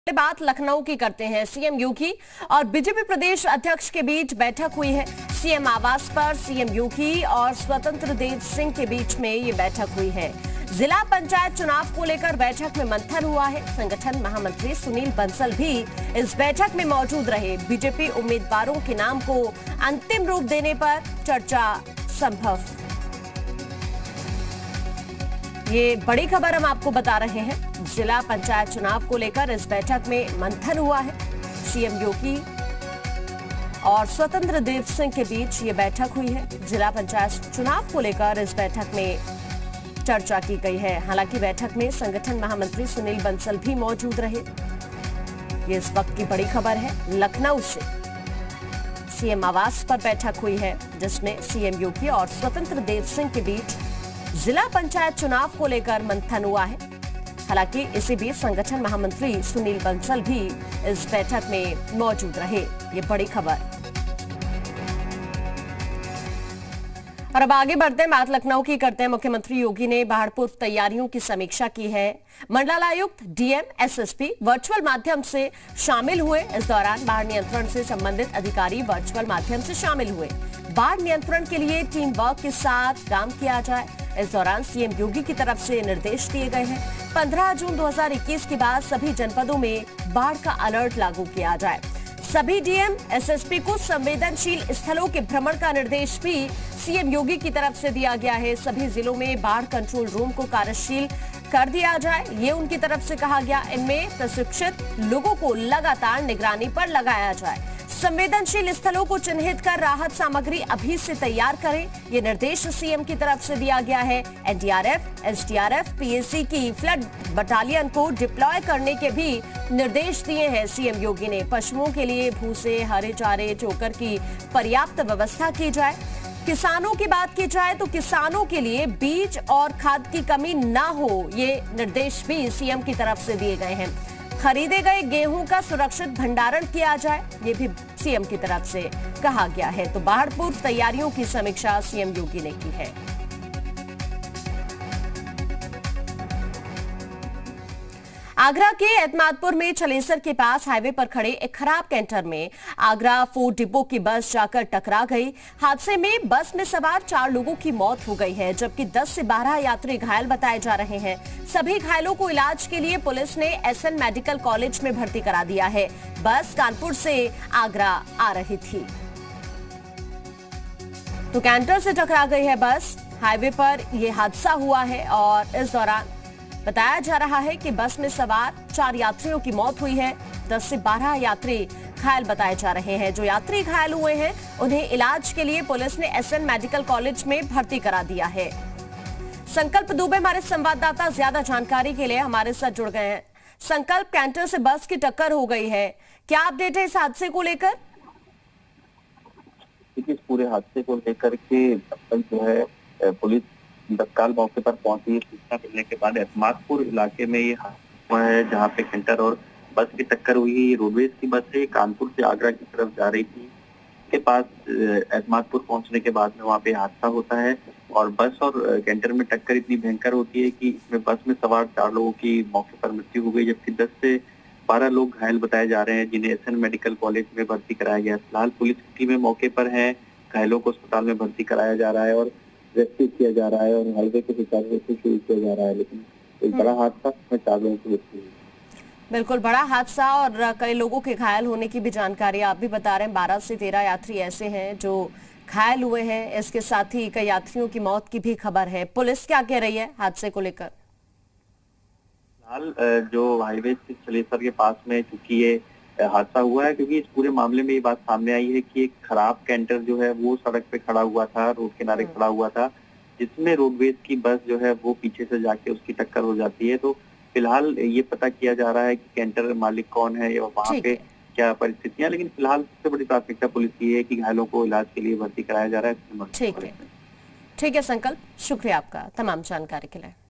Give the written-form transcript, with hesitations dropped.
बात लखनऊ की करते हैं। सीएम योगी और बीजेपी प्रदेश अध्यक्ष के बीच बैठक हुई है। सीएम आवास पर सीएम योगी और स्वतंत्र देव सिंह के बीच में ये बैठक हुई है। जिला पंचायत चुनाव को लेकर बैठक में मंथन हुआ है। संगठन महामंत्री सुनील बंसल भी इस बैठक में मौजूद रहे। बीजेपी उम्मीदवारों के नाम को अंतिम रूप देने पर चर्चा संभव। ये बड़ी खबर हम आपको बता रहे हैं। जिला पंचायत चुनाव को लेकर इस बैठक में मंथन हुआ है। सीएम योगी और स्वतंत्र देव सिंह के बीच ये बैठक हुई है। जिला पंचायत चुनाव को लेकर इस बैठक में चर्चा की गई है। हालांकि बैठक में संगठन महामंत्री सुनील बंसल भी मौजूद रहे। ये इस वक्त की बड़ी खबर है। लखनऊ से सीएम आवास पर बैठक हुई है, जिसमें सीएम योगी और स्वतंत्र देव सिंह के बीच जिला पंचायत चुनाव को लेकर मंथन हुआ है। हालांकि इसी बीच संगठन महामंत्री सुनील बंसल भी इस बैठक में मौजूद रहे। ये बड़ी खबर। और अब आगे बढ़ते हैं, बात लखनऊ की करते हैं। मुख्यमंत्री योगी ने बाढ़ पूर्व तैयारियों की समीक्षा की है। मंडलायुक्त, डीएम, एसएसपी वर्चुअल माध्यम से शामिल हुए। इस दौरान बाढ़ नियंत्रण से संबंधित अधिकारी वर्चुअल माध्यम से शामिल हुए। बाढ़ नियंत्रण के लिए टीम वर्क के साथ काम किया जाए। इस दौरान सीएम योगी की तरफ से निर्देश दिए गए हैं। 15 जून 2021 के बाद सभी जनपदों में बाढ़ का अलर्ट लागू किया जाए। सभी डीएम, एसएसपी को संवेदनशील स्थलों के भ्रमण का निर्देश भी सीएम योगी की तरफ से दिया गया है। सभी जिलों में बाढ़ कंट्रोल रूम को कार्यशील कर दिया जाए, ये उनकी तरफ से कहा गया। इनमें प्रशिक्षित लोगों को लगातार निगरानी पर लगाया जाए। संवेदनशील स्थलों को चिन्हित कर राहत सामग्री अभी से तैयार करें, ये निर्देश सीएम की तरफ से दिया गया है। एनडीआरएफ, एसडीआरएफ, पीएसी की फ्लड बटालियन को डिप्लॉय करने के भी निर्देश दिए हैं सीएम योगी ने। पशुओं के लिए भूसे, हरे चारे, चोकर की पर्याप्त व्यवस्था की जाए। किसानों की बात की जाए तो किसानों के लिए बीज और खाद की कमी ना हो, ये निर्देश भी सीएम की तरफ से दिए गए हैं। खरीदे गए गेहूं का सुरक्षित भंडारण किया जाए, ये भी सीएम की तरफ से कहा गया है। तो बाढ़ पूर्व तैयारियों की समीक्षा सीएम योगी ने की है। आगरा के एतमादपुर में छलेसर के पास हाईवे पर खड़े एक खराब कैंटर में आगरा फूड डिपो की बस जाकर टकरा गई। हादसे में बस में सवार 4 लोगों की मौत हो गई है, जबकि 10 से 12 यात्री घायल बताए जा रहे हैं। सभी घायलों को इलाज के लिए पुलिस ने एसएन मेडिकल कॉलेज में भर्ती करा दिया है। बस कानपुर से आगरा आ रही थी, तो कैंटर से टकरा गई है बस। हाईवे पर यह हादसा हुआ है और इस दौरान बताया जा रहा है कि बस में सवार 4 यात्रियों की मौत हुई है। 10 से 12 यात्री घायल बताए जा रहे हैं। जो यात्री घायल हुए हैं उन्हें इलाज के लिए पुलिस ने एसएन मेडिकल कॉलेज में भर्ती करा दिया है। संकल्प दुबे हमारे संवाददाता ज्यादा जानकारी के लिए हमारे साथ जुड़ गए हैं। संकल्प, कैंटर से बस की टक्कर हो गई है, क्या अपडेट है इस हादसे को लेकर? इस पूरे हादसे को लेकर के अब तक जो है पुलिस तत्काल मौके पर पहुंची। सूचना मिलने के बाद एतमादपुर इलाके में ये हादसा हुआ है, जहां पे कैंटर और बस की टक्कर हुई। ये रोडवेज की बस है, कानपुर से आगरा की तरफ जा रही थी। के पास एतमादपुर पहुंचने के बाद में वहां पे हादसा होता है और बस और कैंटर में टक्कर इतनी भयंकर होती है कि इसमें बस में सवार 4 लोगों की मौके पर मृत्यु हो गई, जबकि 10 से 12 लोग घायल बताए जा रहे हैं, जिन्हें एसएन मेडिकल कॉलेज में भर्ती कराया गया। फिलहाल पुलिस की टीमें मौके पर है, घायलों को अस्पताल में भर्ती कराया जा रहा है और रेस्क्यू किया जा रहा है और हाईवे को सुचारू रूप से शुरू किया जा रहा है। लेकिन एक बड़ा हादसा में 4 लोगों की मृत्यु हुई। बिल्कुल बड़ा हादसा और कई लोगों के घायल होने की भी जानकारी आप भी बता रहे हैं। 12 से 13 यात्री ऐसे हैं जो घायल हुए हैं। इसके साथ ही कई यात्रियों की मौत की भी खबर है। पुलिस क्या कह रही है हादसे को लेकर? फिलहाल जो हाईवे से छलेसर के पास में चूंकि ये हादसा हुआ है, क्योंकि इस पूरे मामले में ये बात सामने आई है कि एक खराब कैंटर जो है वो सड़क पे खड़ा हुआ था, रोड किनारे खड़ा हुआ था, जिसमें रोडवेज की बस जो है वो पीछे से जाके उसकी टक्कर हो जाती है। तो फिलहाल ये पता किया जा रहा है कि कैंटर मालिक कौन है या वहाँ पे क्या परिस्थितियां, लेकिन फिलहाल सबसे बड़ी प्राथमिकता पुलिस की है कि घायलों को इलाज के लिए भर्ती कराया जा रहा है। ठीक है संकल्प, शुक्रिया आपका तमाम जानकारी के लिए।